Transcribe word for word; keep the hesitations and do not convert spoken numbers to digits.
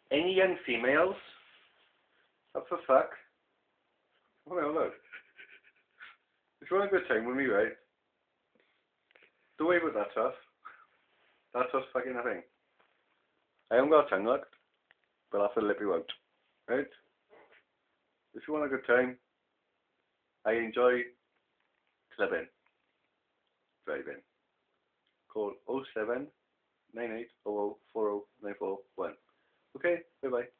Any young females? Up for fuck? Well, look. If you want a good time with me, right? Don't worry about that stuff. That's just fucking a thing. I haven't got a tongue look, but I'll have to lip you out. Right? If you want a good time, I enjoy clubbing. Driving. Call oh seven nine eight oh oh four oh nine four one. Okay, bye bye.